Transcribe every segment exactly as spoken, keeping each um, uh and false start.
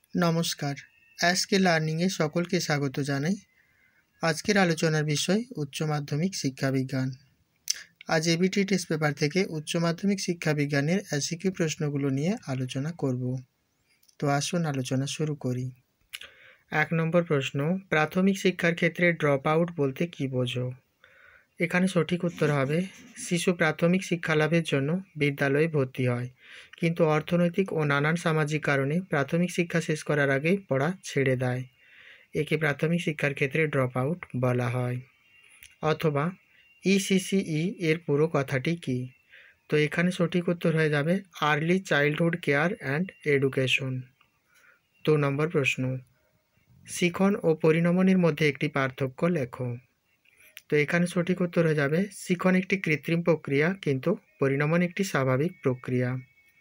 নমস্কার, অ্যাস্কে লার্নিংয়ে সকলকে স্বাগত জানাই। আজকের আলোচনার বিষয় উচ্চ মাধ্যমিক শিক্ষাবিজ্ঞান। আজ এবিটি টেস্ট পেপার থেকে উচ্চ মাধ্যমিক শিক্ষাবিজ্ঞানের এসিকিউ প্রশ্নগুলো নিয়ে আলোচনা করব। তো আসুন আলোচনা শুরু করি। এক নম্বর প্রশ্ন, প্রাথমিক শিক্ষার ক্ষেত্রে ড্রপ আউট বলতে কী বোঝো? এখানে সঠিক উত্তর হবে, শিশু প্রাথমিক শিক্ষা লাভের জন্য বিদ্যালয়ে ভর্তি হয়, কিন্তু অর্থনৈতিক ও নানান সামাজিক কারণে প্রাথমিক শিক্ষা শেষ করার আগেই পড়া ছেড়ে দেয়। একে প্রাথমিক শিক্ষার ক্ষেত্রে ড্রপ আউট বলা হয়। অথবা ইসিসিই এর পুরো কথাটি কি? তো এখানে সঠিক উত্তর হয়ে যাবে early childhood care and education. দু নম্বর প্রশ্ন, শিখন ও পরিণমনের মধ্যে একটি পার্থক্য লেখো। তো এখানে সঠিক উত্তর হয়ে যাবে শিখন একটি কৃত্রিম প্রক্রিয়া, কিন্তু পরিণমন একটি স্বাভাবিক প্রক্রিয়া।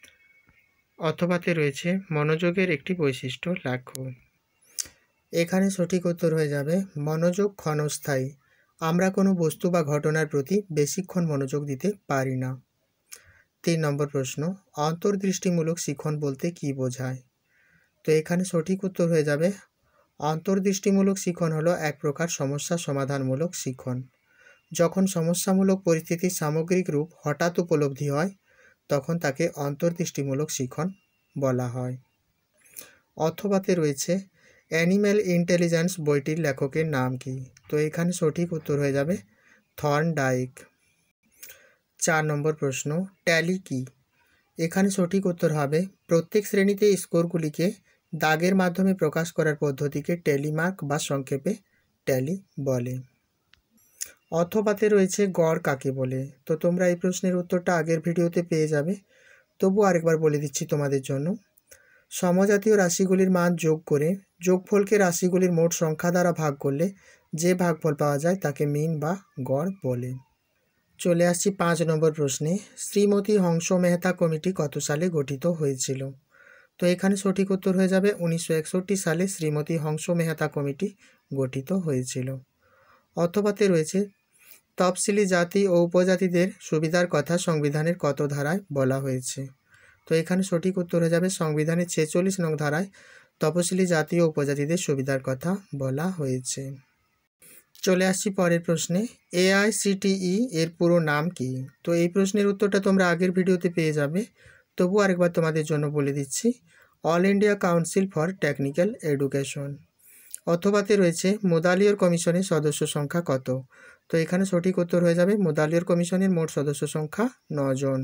অথবাতে রয়েছে মনোযোগের একটি বৈশিষ্ট্য লেখো। এখানে সঠিক উত্তর হয়ে যাবে মনোযোগ ক্ষণস্থায়ী। আমরা কোনো বস্তু বা ঘটনার প্রতি বেশিক্ষণ মনোযোগ দিতে পারি না। তিন নম্বর প্রশ্ন, অন্তর্দৃষ্টিমূলক শিখন বলতে কী বোঝায়? তো এখানে সঠিক উত্তর হয়ে যাবে অন্তর্দৃষ্টিমূলক শিখন হলো এক প্রকার সমস্যা সমাধানমূলক শিখন। যখন সমস্যামূলক পরিস্থিতির সামগ্রিক রূপ হঠাৎ উপলব্ধি হয়, তখন তাকে অন্তর্দৃষ্টিমূলক শিখন বলা হয়। অথবাতে রয়েছে অ্যানিম্যাল ইন্টেলিজেন্স বইটির লেখকের নাম কি? তো এখানে সঠিক উত্তর হয়ে যাবে থর্নডাইক। চার নম্বর প্রশ্ন, ট্যালি কি? এখানে সঠিক উত্তর হবে প্রত্যেক শ্রেণীতে স্কোরগুলিকে দাগের মাধ্যমে প্রকাশ করার পদ্ধতিকে টেলিমার্ক বা সংক্ষেপে ট্যালি বলে। অথবাতে রয়েছে গড় কাকে বলে? তো তোমরা এই প্রশ্নের উত্তরটা আগের ভিডিওতে পেয়ে যাবে, তবু আরেকবার বলে দিচ্ছি তোমাদের জন্য। সমজাতীয় রাশিগুলির মান যোগ করে যোগফলকে রাশিগুলির মোট সংখ্যা দ্বারা ভাগ করলে যে ভাগফল পাওয়া যায় তাকে মিন বা গড় বলে। চলে আসছি পাঁচ নম্বর প্রশ্নে, শ্রীমতী হংস মেহতা কমিটি কত সালে গঠিত হয়েছিল? তো এখানে সঠিক উত্তর হয়ে যাবে উনিশশো একষট্টি সালে শ্রীমতী হংস মেহতা কমিটি গঠিত হয়েছিল। অথবাতে রয়েছে তফসিলি জাতি ও উপজাতিদের সুবিধার কথা সংবিধানের কত ধারায় বলা হয়েছে? তো এখানে সঠিক উত্তর হয়ে যাবে সংবিধানের ছেচল্লিশ নং ধারায় তপশিলি জাতি ও উপজাতিদের সুবিধার কথা বলা হয়েছে। চলে আসছি পরের প্রশ্নে, এআইসিটিই এর পুরো নাম কি? তো এই প্রশ্নের উত্তরটা তোমরা আগের ভিডিওতে পেয়ে যাবে, তবু আরেকবার তোমাদের জন্য বলে দিচ্ছি, all India council for technical education. অথবাতে রয়েছে মুদালিয়র কমিশনের সদস্য সংখ্যা কত? তো এখানে সঠিক উত্তর হয়ে যাবে মুদালিয়র কমিশনের মোট সদস্য সংখ্যা নজন।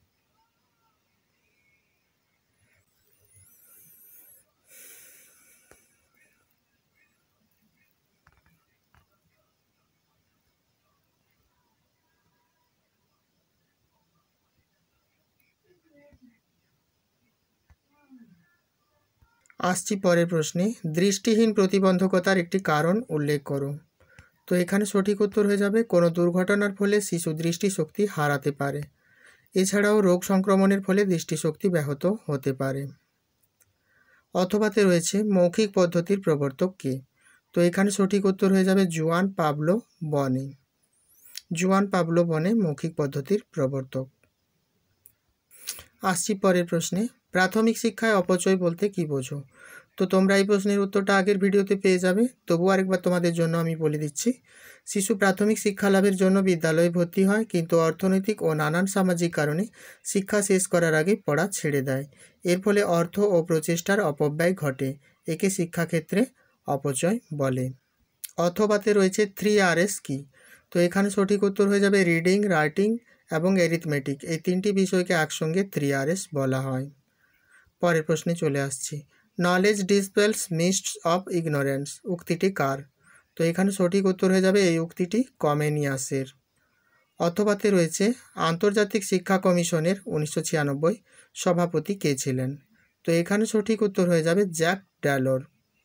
আসছি পরের প্রশ্নে, দৃষ্টিহীন প্রতিবন্ধকতার একটি কারণ উল্লেখ করো। তো এখানে সঠিক উত্তর হয়ে যাবে কোনো দুর্ঘটনার ফলে শিশু দৃষ্টিশক্তি হারাতে পারে। এছাড়াও রোগ সংক্রমণের ফলে দৃষ্টিশক্তি ব্যাহত হতে পারে। অথবাতে রয়েছে মৌখিক পদ্ধতির প্রবর্তক কে? তো এখানে সঠিক উত্তর হয়ে যাবে জুয়ান পাবলো বনে। জুয়ান পাবলো বনে মৌখিক পদ্ধতির প্রবর্তক। আসছি পরের প্রশ্নে, প্রাথমিক শিক্ষায় অপচয় বলতে কি বোঝো? তো তোমরা এই প্রশ্নের উত্তরটা আগের ভিডিওতে পেয়ে যাবে, তবু আরেকবার তোমাদের জন্য আমি বলে দিচ্ছি। শিশু প্রাথমিক শিক্ষা লাভের জন্য বিদ্যালয়ে ভর্তি হয়, কিন্তু অর্থনৈতিক ও নানান সামাজিক কারণে শিক্ষা শেষ করার আগে পড়া ছেড়ে দেয়। এর ফলে অর্থ ও প্রচেষ্টার অপব্যয় ঘটে। একে শিক্ষাক্ষেত্রে অপচয় বলে। অথবাতে রয়েছে থ্রি আর এস কি? তো এখানে সঠিক উত্তর হয়ে যাবে রিডিং, রাইটিং এবং অ্যারিথমেটিক। এই তিনটি বিষয়কে একসঙ্গে থ্রি আর এস বলা হয়। পরের প্রশ্নে চলে আসছি, knowledge dispels mists of ignorance উক্তিটি কার? তো এখানে সঠিক উত্তর হয়ে যাবে এই উক্তিটি কমেনিয়াসের। অথবাতে রয়েছে আন্তর্জাতিক শিক্ষা কমিশনের উনিশশো ছিয়ানব্বই সভাপতি কে ছিলেন? তো এখানে সঠিক উত্তর হয়ে যাবে জ্যাক ড্যালোর।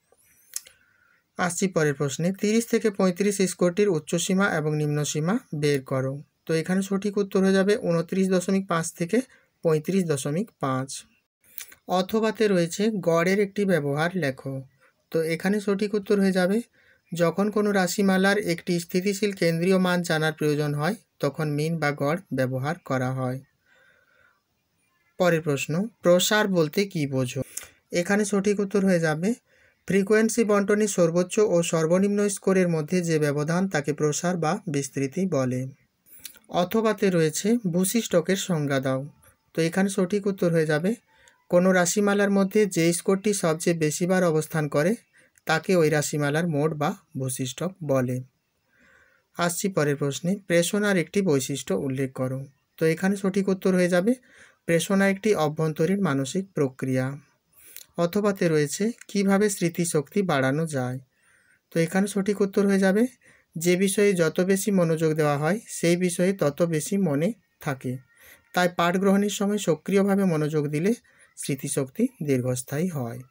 আসছি পরের প্রশ্নে, তিরিশ থেকে পঁয়ত্রিশ স্কোরটির উচ্চসীমা এবং নিম্নসীমা বের করো। তো এখানে সঠিক উত্তর হয়ে যাবে উনত্রিশ দশমিক পাঁচ থেকে পঁয়ত্রিশ দশমিক পাঁচ। অথবাতে রয়েছে গড়ের একটি ব্যবহার লেখো। তো এখানে সঠিক উত্তর হয়ে যাবে যখন কোনো রাশিমালার একটি স্থিতিশীল কেন্দ্রীয় মান জানার প্রয়োজন হয়, তখন মিন বা গড় ব্যবহার করা হয়। পরের প্রশ্ন, প্রসার বলতে কি বোঝো? এখানে সঠিক উত্তর হয়ে যাবে ফ্রিকোয়েন্সি বণ্টনে সর্বোচ্চ ও সর্বনিম্ন স্কোরের মধ্যে যে ব্যবধান তাকে প্রসার বা বিস্তৃতি বলে। অথবাতে রয়েছে ভূশিষ্টকের সংজ্ঞা দাও। তো এখানে সঠিক উত্তর হয়ে যাবে কোনো রাশিমালার মধ্যে যে স্কোরটি সবচেয়ে বেশিবার অবস্থান করে তাকে ওই রাশিমালার মোড বা ভূশিষ্টক বলে। আসছি পরের প্রশ্নে, প্রেষণার একটি বৈশিষ্ট্য উল্লেখ করো। তো এখানে সঠিক উত্তর হয়ে যাবে প্রেষণা একটি অভ্যন্তরীণ মানসিক প্রক্রিয়া। অথবাতে রয়েছে কিভাবে স্মৃতিশক্তি বাড়ানো যায়। তো এখানে সঠিক উত্তর হয়ে যাবে যে বিষয়ে যত বেশি মনোযোগ দেওয়া হয় সেই বিষয়ে তত বেশি মনে থাকে, তাই পাঠ গ্রহণের সময় সক্রিয়ভাবে মনোযোগ দিলে স্মৃতিশক্তি দীর্ঘস্থায়ী হয়।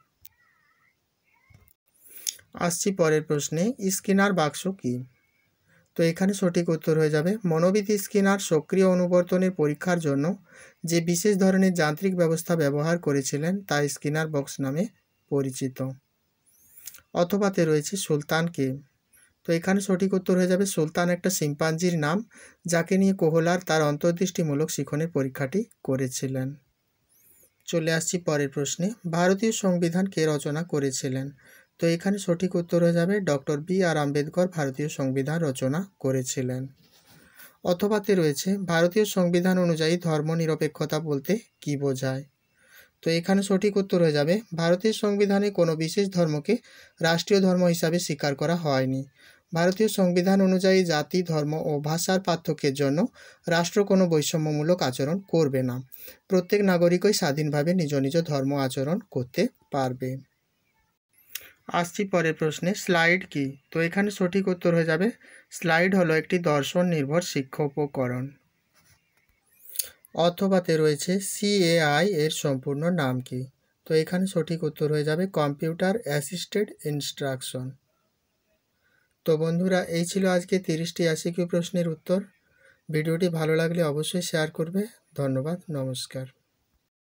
আসছি পরের প্রশ্নে, স্কিনার বাক্স কী। তো এখানে সঠিক উত্তর হয়ে যাবে মনোবিদ স্কিনার সক্রিয় অনুবর্তনের পরীক্ষার জন্য যে বিশেষ ধরনের যান্ত্রিক ব্যবস্থা ব্যবহার করেছিলেন তা স্কিনার বক্স নামে পরিচিত। অথবাতে রয়েছে সুলতান কে। তো এখানে সঠিক উত্তর হয়ে যাবে সুলতান একটা শিম্পাঞ্জির নাম, যাকে নিয়ে কোহলার তার অন্তর্দৃষ্টিমূলক শিখনের পরীক্ষাটি করেছিলেন। চলে আসছি পরের প্রশ্নে, ভারতীয় সংবিধান কে রচনা করেছিলেন। তো এখানে সঠিক উত্তর হয়ে যাবে ডক্টর বি আর আম্বেদকর ভারতীয় সংবিধান রচনা করেছিলেন। অথবাতে রয়েছে ভারতীয় সংবিধান অনুযায়ী ধর্মনিরপেক্ষতা বলতে কী বোঝায়। তো এখানে সঠিক উত্তর হয়ে যাবে ভারতীয় সংবিধানে কোনো বিশেষ ধর্মকে রাষ্ট্রীয় ধর্ম হিসাবে স্বীকার করা হয়নি। ভারতীয় সংবিধান অনুযায়ী জাতি, ধর্ম ও ভাষার পার্থক্যের জন্য রাষ্ট্র কোনো বৈষম্যমূলক আচরণ করবে না। প্রত্যেক নাগরিকই স্বাধীনভাবে নিজ নিজ ধর্ম আচরণ করতে পারবে। আসছি পরের প্রশ্নে, স্লাইড কি। তো এখানে সঠিক উত্তর হয়ে যাবে স্লাইড হলো একটি দর্শন নির্ভর শিক্ষা উপকরণ। অথবাতে রয়েছে সিএআই এর সম্পূর্ণ নাম কি। তো এখানে সঠিক উত্তর হয়ে যাবে কম্পিউটার অ্যাসিস্টেড ইনস্ট্রাকশন। তো বন্ধুরা, এই ছিল আজকে তিরিশটি এমসিকিউ প্রশ্নের উত্তর। ভিডিওটি ভালো লাগলে অবশ্যই শেয়ার করবে। ধন্যবাদ, নমস্কার।